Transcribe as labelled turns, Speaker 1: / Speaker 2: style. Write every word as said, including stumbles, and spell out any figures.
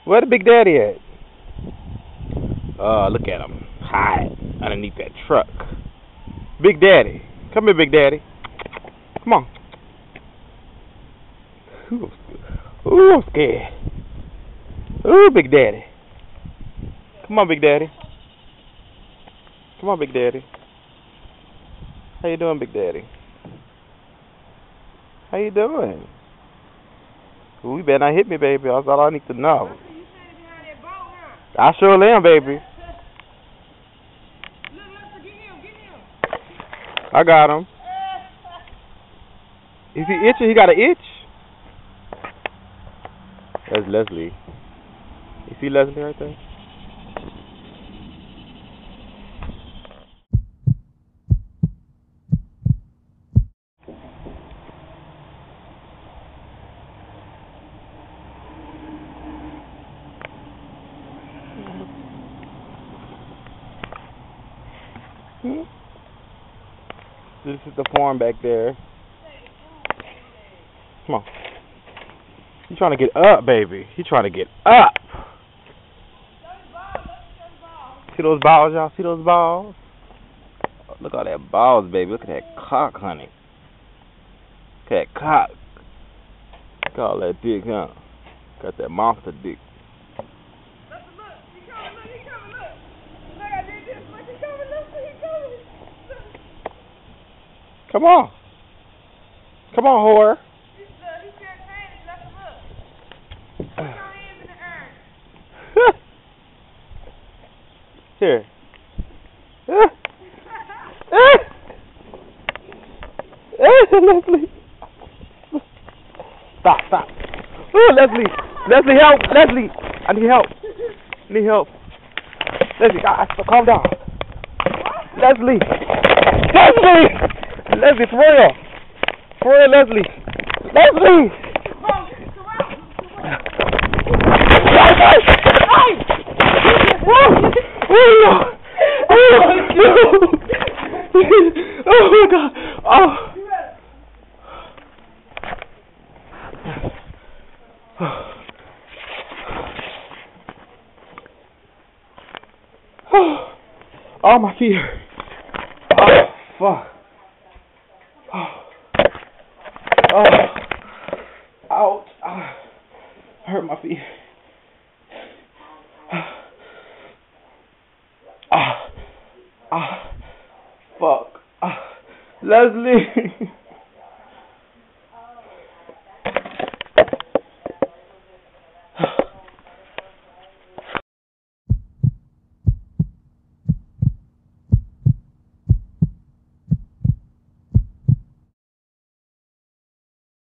Speaker 1: Where the Big Daddy at? Uh, look at him. Hide underneath that truck. Big Daddy. Come here, Big Daddy. Come on. Ooh, Ooh I'm scared. Ooh, Big Daddy. Come on, Big Daddy. Come on, Big Daddy. How you doing, Big Daddy? How you doing? Ooh, you better not hit me, baby. That's all I need to know. I sure am, baby. I got him. Is he itching? He got an itch? That's Leslie. You see Leslie right there? Hmm? This is the farm back there. Come on. He's trying to get up, baby. He's trying to get up. See those balls, y'all? See those balls? Look at all that balls, baby. Look at that cock, honey. Look at that cock. Look at all that dick, huh? Got that monster dick. Come on. Come on, whore. Here. Leslie. Stop, stop. Oh, Leslie. Leslie, help. Leslie. I need help. I need help. Leslie, I, I, calm down. Leslie. Leslie. Leslie, for real. For real, Leslie. Leslie. Oh, oh my God! Oh. Oh, my feet. Oh, fuck. Oh. Oh. Ouch. I hurt my feet. Ah. Ah. Fuck. Ah. Leslie.